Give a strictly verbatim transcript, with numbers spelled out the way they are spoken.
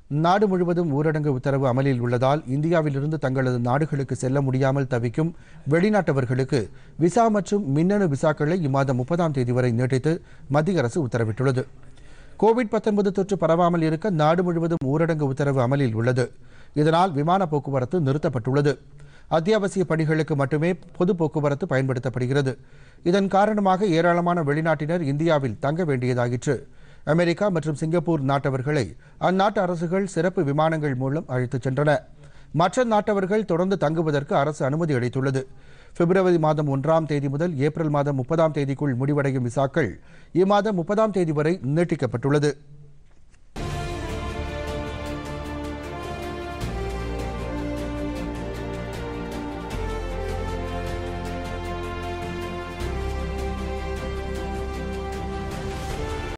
நாடு முழுவதும் ஊரடங்கு உத்தரவு அமலில் உள்ளதால் இந்தியாவிலிருந்து தங்களது நாடுகளுக்கு செல்ல முடியாமல் தவிக்கும் வெளிநாட்டவர்களுக்கு விசா மற்றும் மின்னணு விசாக்களை இம்மாதம் முப்பதாம் தேதி வரை நீட்டித்து மத்திய அரசு உத்தரவிட்டுள்ளது. கோவிட் பத்தொன்பது தொற்று பரவாமல் இருக்க நாடு முழுவதும் ஊரடங்கு உத்தரவு அமலில் உள்ளது. இதனால் விமான போக்குவரத்து நிறுத்தப்பட்டுள்ளது. அத்தியாவசிய பணிகளுக்கு மட்டுமே பொது போக்குவரத்து பயன்படுத்தப்படுகிறது. இதன் காரணமாக ஏராளமான வெளிநாட்டினர் இந்தியாவில் தங்க வேண்டியதாயிற்று. அமெரிக்கா மற்றும் சிங்கப்பூர் நாட்டவர்களை அந்நாட்டு அரசுகள் சிறப்பு விமானங்கள் மூலம் அழைத்துச் சென்றன. மற்ற நாட்டவர்கள் தொடர்ந்து தங்குவதற்கு அரசு அனுமதி அளித்துள்ளது. பிப்ரவரி மாதம் ஒன்றாம் தேதி முதல் ஏப்ரல் மாதம் முப்பதாம் தேதிக்குள் முடிவடையும் விசாக்கள் இம்மாதம் முப்பதாம் தேதி வரை நீட்டிக்கப்பட்டுள்ளது.